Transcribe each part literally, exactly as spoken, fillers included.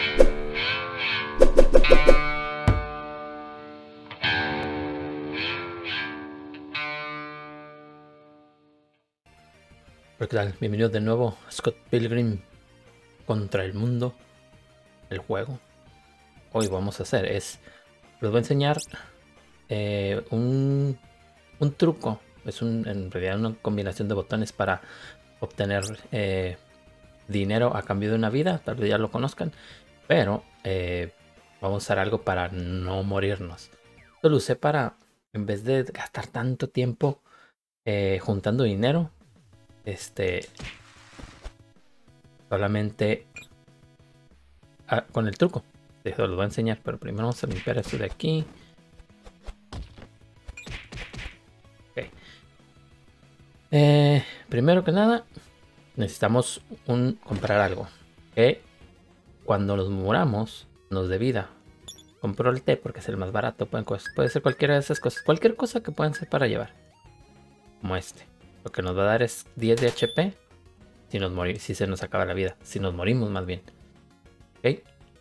¿Qué tal? Bienvenidos de nuevo a Scott Pilgrim contra el mundo, el juego. Hoy vamos a hacer es, les voy a enseñar eh, un, un truco. Es un, en realidad una combinación de botones para obtener eh, dinero a cambio de una vida. Tal vez ya lo conozcan, pero eh, vamos a usar algo para no morirnos. Esto lo usé para, en vez de gastar tanto tiempo eh, juntando dinero, Este, solamente ah, con el truco. Eso lo voy a enseñar, pero primero vamos a limpiar esto de aquí. Okay. Eh, primero que nada, necesitamos un, comprar algo. Que cuando nos muramos, nos dé vida. Compro el té porque es el más barato. Pueden, puede ser cualquiera de esas cosas. Cualquier cosa que puedan ser para llevar. Como este. Lo que nos va a dar es diez de H P. Si, nos morir, si se nos acaba la vida. Si nos morimos más bien. Ok.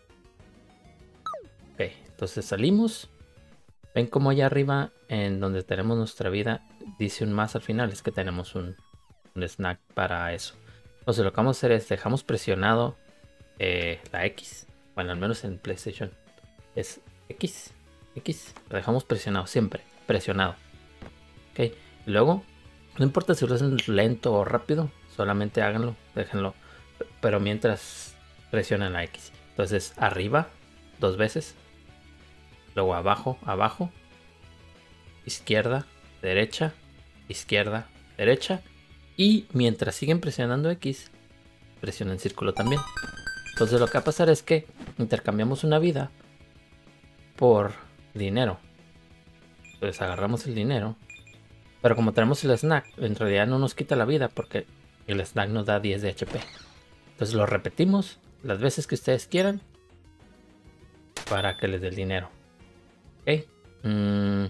Ok. Entonces salimos. Ven como allá arriba en donde tenemos nuestra vida. Dice un más al final. Es que tenemos un, un snack para eso. Entonces lo que vamos a hacer es dejamos presionado eh, la X. Bueno, al menos en PlayStation. Es X. X. Lo dejamos presionado siempre. Presionado. Ok. Luego. No importa si lo hacen lento o rápido. Solamente háganlo, déjenlo. Pero mientras presionan la X. Entonces arriba dos veces. Luego abajo, abajo. Izquierda, derecha. Izquierda, derecha. Y mientras siguen presionando X, presionen círculo también. Entonces lo que va a pasar es que intercambiamos una vida por dinero. Entonces agarramos el dinero. Pero como tenemos el snack, en realidad no nos quita la vida porque el snack nos da diez de H P. Entonces lo repetimos las veces que ustedes quieran para que les dé el dinero. Ok. Mm.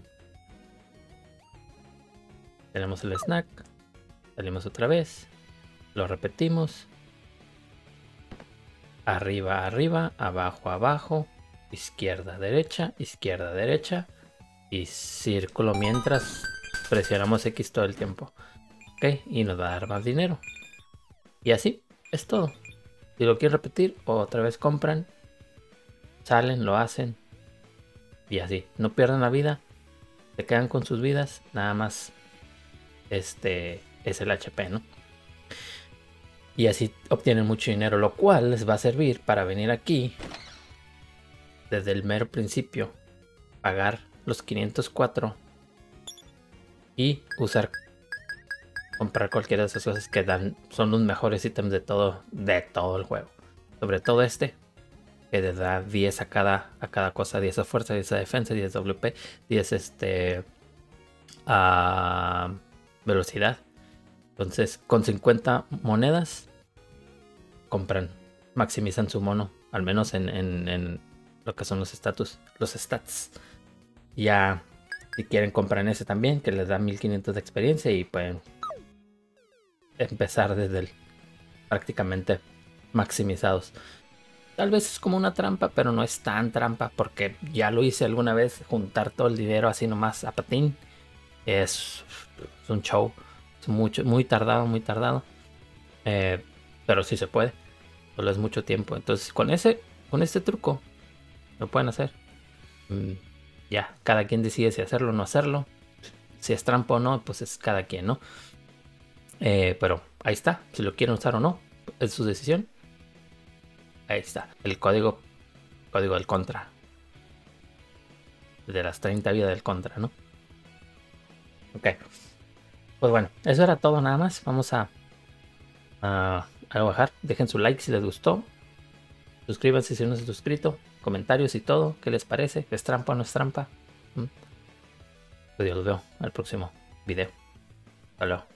Tenemos el snack. Salimos otra vez. Lo repetimos. Arriba, arriba. Abajo, abajo. Izquierda, derecha. Izquierda, derecha. Y círculo mientras presionamos X todo el tiempo. Ok, y nos va a dar más dinero. Y así es todo. Si lo quieren repetir, otra vez compran. Salen, lo hacen. Y así. No pierdan la vida. Se quedan con sus vidas. Nada más este es el H P, ¿no? Y así obtienen mucho dinero. Lo cual les va a servir para venir aquí. Desde el mero principio. Pagar los quinientos cuatro. Y usar, comprar cualquiera de esas cosas que dan, son los mejores ítems de todo, de todo el juego. Sobre todo este, que le da diez a cada, a cada cosa, diez a fuerza, diez a defensa, diez W P, diez este, a velocidad. Entonces, con cincuenta monedas, compran, maximizan su mono, al menos en, en, en lo que son los status, los stats. Ya. Si quieren comprar ese también, que les da mil quinientos de experiencia y pueden empezar desde el prácticamente maximizados. Tal vez es como una trampa, pero no es tan trampa porque ya lo hice alguna vez, juntar todo el dinero así nomás a patín. Es, es un show, es mucho, muy tardado, muy tardado. Eh, pero sí se puede, solo es mucho tiempo. Entonces con ese, con este truco lo pueden hacer. Mm. Ya, cada quien decide si hacerlo o no hacerlo. Si es trampa o no, pues es cada quien, ¿no? Eh, pero ahí está. Si lo quieren usar o no, es su decisión. Ahí está. El código, código del contra. De las treinta vidas del contra, ¿no? Ok. Pues bueno, eso era todo nada más. Vamos a, a, a bajar. Dejen su like si les gustó. Suscríbanse si no se han suscrito. Comentarios y todo. ¿Qué les parece? ¿Es trampa o no es trampa? ¿Mm? Pues yo los veo en el próximo video. Hasta luego.